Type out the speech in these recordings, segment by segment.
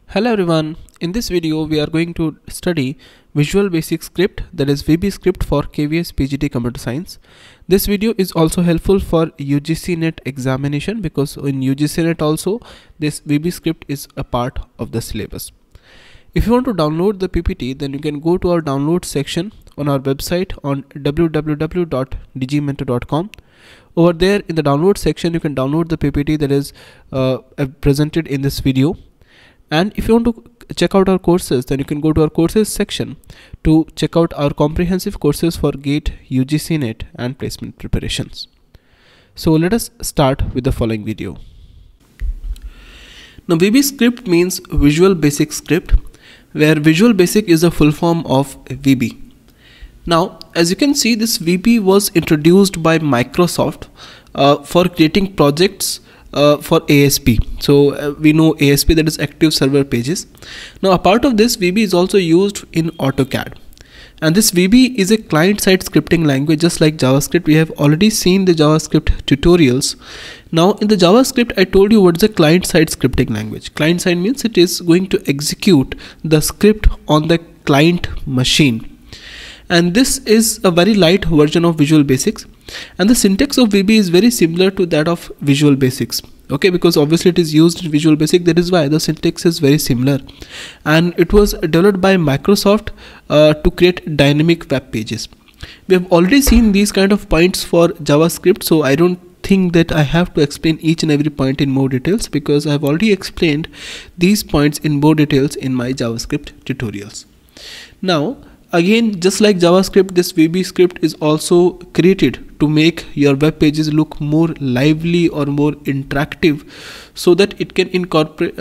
Hello everyone, in this video we are going to study Visual Basic Script, that is VB script for KVS PGT Computer Science. This video is also helpful for UGC NET examination because in UGC NET also this VB script is a part of the syllabus. If you want to download the PPT, then you can go to our download section on our website on www.dgmentor.com. Over there in the download section you can download the PPT that is presented in this video. And if you want to check out our courses, then you can go to our courses section to check out our comprehensive courses for GATE, UGC NET and placement preparations. So let us start with the following video. Now VB script means Visual Basic Script, where Visual Basic is the full form of VB. Now as you can see, this VB was introduced by Microsoft for creating projects for ASP. So we know ASP, that is Active Server Pages. Now a part of this, VB is also used in AutoCAD, and this VB is a client-side scripting language just like JavaScript. We have already seen the JavaScript tutorials. Now in the JavaScript I told you what is a client-side scripting language. Client-side means it is going to execute the script on the client machine, and this is a very light version of Visual Basics. And the syntax of VB is very similar to that of Visual Basics, okay, because obviously it is used in Visual Basic, that is why the syntax is very similar. And it was developed by Microsoft to create dynamic web pages. We have already seen these kind of points for JavaScript, so I don't think that I have to explain each and every point in more details, because I have already explained these points in more details in my JavaScript tutorials. Now again, just like JavaScript, this VB script is also created to make your web pages look more lively or more interactive, so that it can incorporate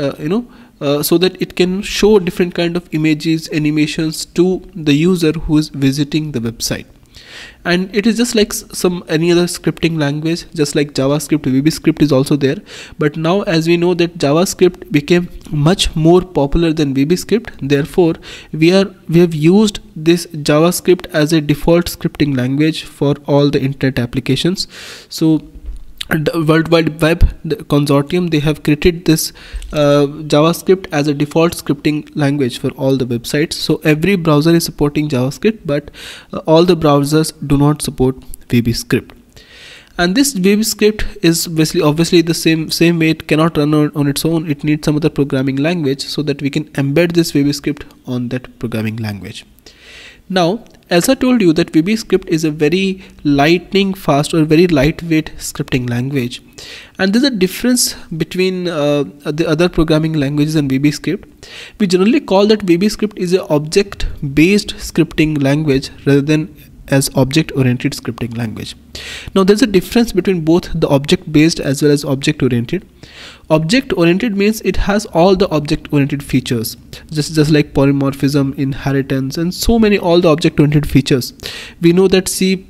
so that it can show different kind of images, animations to the user who is visiting the website. And it is just like any other scripting language, just like JavaScript, VB script is also there. But now as we know that JavaScript became much more popular than VB script, therefore we have used this JavaScript as a default scripting language for all the internet applications. So the World Wide Web Consortium, they have created this JavaScript as a default scripting language for all the websites. So every browser is supporting JavaScript, but all the browsers do not support VB script. And this VB script is obviously the same way. It cannot run on its own. It needs some other programming language so that we can embed this VB script on that programming language. Now, as I told you that VB script is a very lightning fast or very lightweight scripting language, and there's a difference between the other programming languages and VB script. We generally call that VB script is a object based scripting language rather than as object oriented scripting language. Now there's a difference between both the object based as well as object oriented. Object oriented means it has all the object oriented features, just like polymorphism, inheritance, and so many all the object oriented features. We know that C++,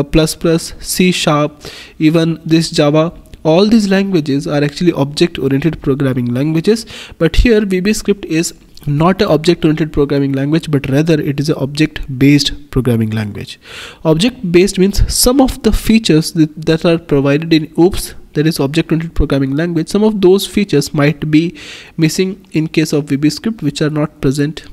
C#, even this Java, all these languages are actually object oriented programming languages. But here VB script is not an object oriented programming language, but rather it is an object based programming language. Object based means some of the features that are provided in OOPS, that is object oriented programming language, some of those features might be missing in case of VB script, which are present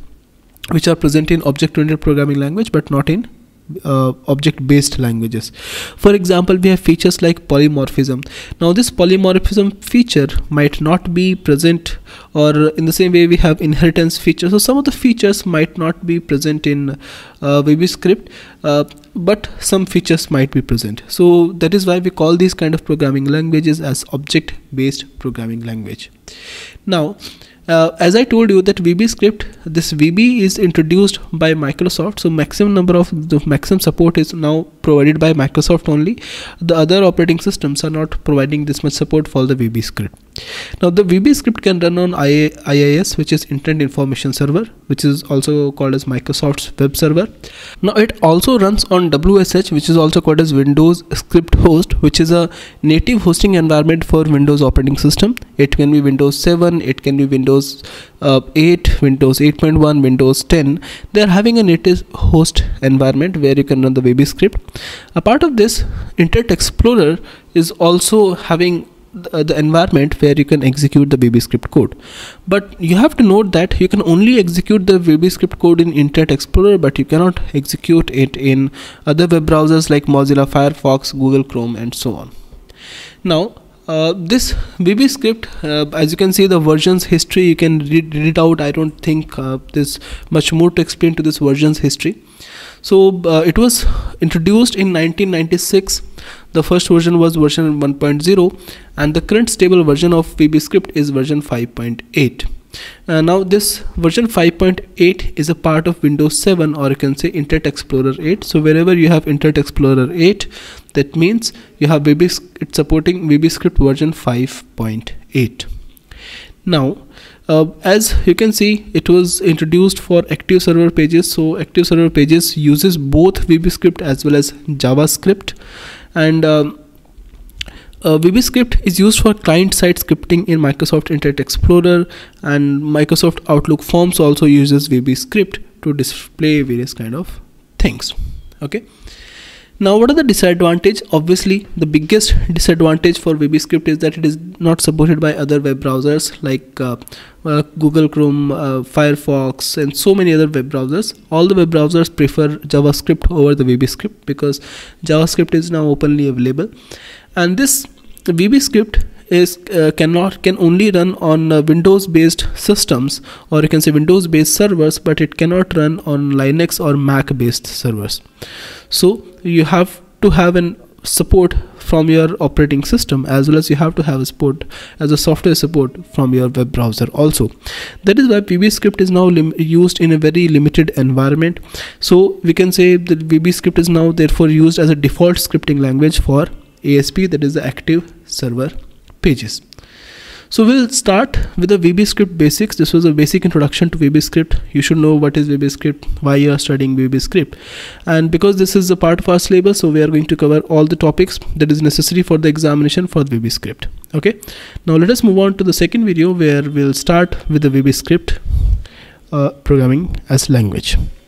in object oriented programming language but not in object based languages. For example, we have features like polymorphism. Now this polymorphism feature might not be present, or in the same way we have inheritance features. So some of the features might not be present in VB script, but some features might be present. So that is why we call these kind of programming languages as object based programming language. Now as I told you that VB script, this VB is introduced by Microsoft, so maximum support is now provided by Microsoft only. The other operating systems are not providing this much support for the VB script. Now the VB script can run on IIS, which is Internet Information Server, which is also called as Microsoft's web server. Now it also runs on WSH, which is also called as Windows Script Host, which is a native hosting environment for Windows operating system. It can be Windows 7, it can be Windows 8, Windows 8.1, Windows 10. They are having a native host environment where you can run the VB script. A part of this, Internet Explorer is also having the environment where you can execute the VBScript code. But you have to note that you can only execute the VBScript code in Internet Explorer, but you cannot execute it in other web browsers like Mozilla Firefox, Google Chrome, and so on. Now this VBScript, as you can see the versions history, you can read it out. I don't think there's much more to explain to this versions history. So it was introduced in 1996. The first version was version 1.0, and the current stable version of VBScript is version 5.8. Now this version 5.8 is a part of Windows 7, or you can say Internet Explorer 8. So wherever you have Internet Explorer 8, that means you have it's supporting VBScript version 5.8. Now as you can see, it was introduced for active server pages. So active server pages uses both VBScript as well as JavaScript, and VBScript is used for client-side scripting in Microsoft Internet Explorer, and Microsoft Outlook Forms also uses VBScript to display various kind of things. Okay. Now what are the disadvantages? Obviously the biggest disadvantage for VBScript is that it is not supported by other web browsers like Google Chrome, Firefox, and so many other web browsers. All the web browsers prefer JavaScript over the VBScript because JavaScript is now openly available, and this VBScript is can only run on Windows based systems, or you can say Windows based servers, but it cannot run on Linux or Mac based servers. So you have to have an support from your operating system, as well as you have to have a support as a software support from your web browser also. That is why VBScript is now used in a very limited environment. So we can say that VBScript is now therefore used as a default scripting language for ASP, that is the active server pages. So we'll start with the VBScript basics. This was a basic introduction to VBScript. You should know what is VBScript, why you are studying VBScript, and because this is a part of our syllabus, so we are going to cover all the topics that is necessary for the examination for VBScript. Okay, now let us move on to the second video where we'll start with the VBScript programming as language.